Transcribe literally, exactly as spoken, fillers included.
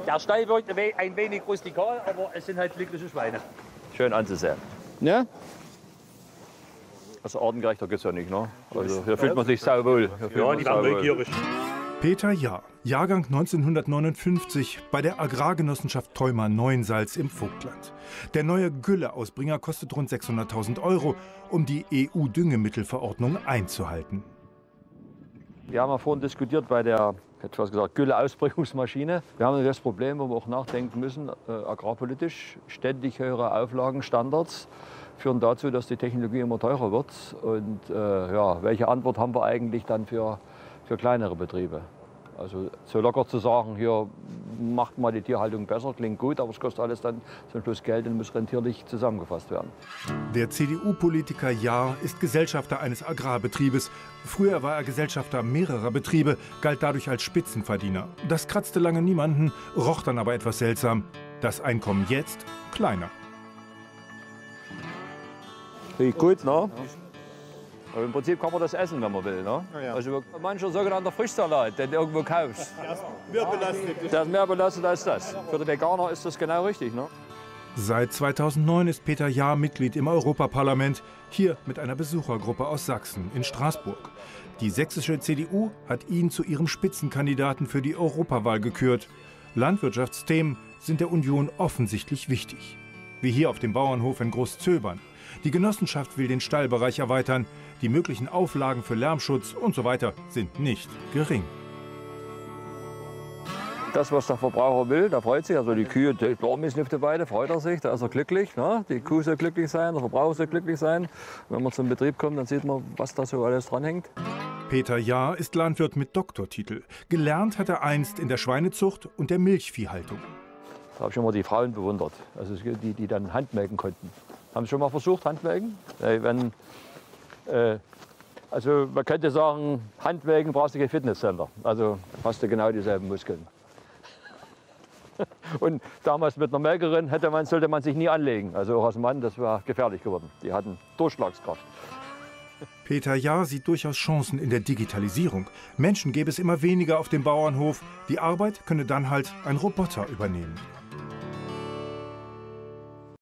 Der Stall wirkt ein wenig rustikal, aber es sind halt glückliche Schweine. Schön anzusehen. Ja? Also artengerechter geht es ja nicht, ne? Also hier fühlt man sich sauwohl. Ja, die waren neugierig. Peter Jahr, Jahrgang neunzehnhundertneunundfünfzig bei der Agrargenossenschaft Theuma-Neuensalz im Vogtland. Der neue Gülle-Ausbringer kostet rund sechshunderttausend Euro, um die E U-Düngemittelverordnung einzuhalten. Wir haben ja vorhin diskutiert bei der, hätte ich was gesagt, Gülle-Ausbringungsmaschine. Wir haben das Problem, wo wir auch nachdenken müssen, äh, agrarpolitisch, ständig höhere Auflagen, Standards führen dazu, dass die Technologie immer teurer wird. Und äh, ja, welche Antwort haben wir eigentlich dann für, für kleinere Betriebe? Also so locker zu sagen, hier macht mal die Tierhaltung besser, klingt gut, aber es kostet alles dann zum Schluss Geld und muss rentierlich zusammengefasst werden. Der C D U-Politiker Jahr ist Gesellschafter eines Agrarbetriebes. Früher war er Gesellschafter mehrerer Betriebe, galt dadurch als Spitzenverdiener. Das kratzte lange niemanden, roch dann aber etwas seltsam. Das Einkommen jetzt kleiner. Riecht gut, ne? Aber im Prinzip kann man das essen, wenn man will. Ne? Ja, ja. Also mancher sogenannter Frischsalat, den du irgendwo kaufst, mehr belastet. der ist mehr belastet als das. Für den Veganer ist das genau richtig. Ne? Seit zweitausendneun ist Peter Jahr Mitglied im Europaparlament, hier mit einer Besuchergruppe aus Sachsen in Straßburg. Die sächsische C D U hat ihn zu ihrem Spitzenkandidaten für die Europawahl gekürt. Landwirtschaftsthemen sind der Union offensichtlich wichtig. Wie hier auf dem Bauernhof in Großzöbern. Die Genossenschaft will den Stallbereich erweitern. Die möglichen Auflagen für Lärmschutz und so weiter sind nicht gering. Das, was der Verbraucher will, da freut sich. Also die Kühe, die warm ist auf der Weide, freut er sich, da ist er glücklich. Ne? Die Kuh soll glücklich sein, der Verbraucher soll glücklich sein. Wenn man zum Betrieb kommt, dann sieht man, was da so alles dranhängt. Peter Jahr ist Landwirt mit Doktortitel. Gelernt hat er einst in der Schweinezucht und der Milchviehhaltung. Da habe ich immer die Frauen bewundert, also die, die dann Handmelken konnten. Haben Sie schon mal versucht, Handmelken? Äh, wenn, äh, also man könnte sagen, Handmelken brauchst du kein Fitnesscenter. Also hast du genau dieselben Muskeln. Und damals mit einer Melkerin hätte man, sollte man sich nie anlegen. Also auch als Mann, das war gefährlich geworden. Die hatten Durchschlagskraft. Peter Jahr sieht durchaus Chancen in der Digitalisierung. Menschen gäbe es immer weniger auf dem Bauernhof. Die Arbeit könne dann halt ein Roboter übernehmen.